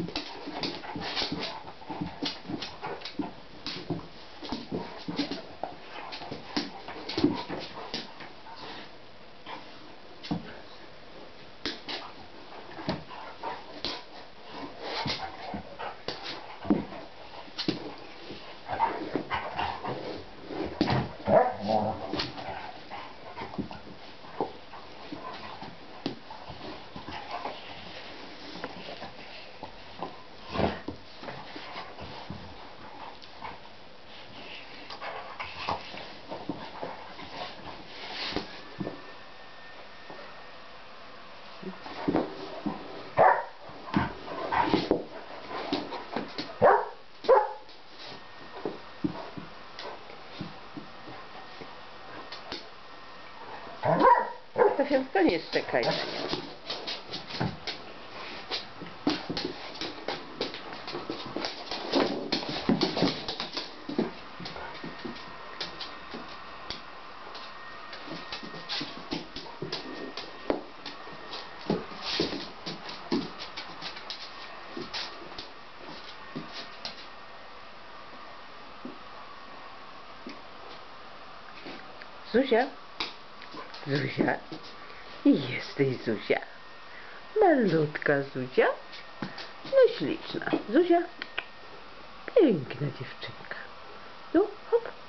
To się nie szczekaj. Zuzia? Zuzia? Jesteś Zuzia. Malutka Zuzia. No śliczna. Zuzia? Piękna dziewczynka. No, hop.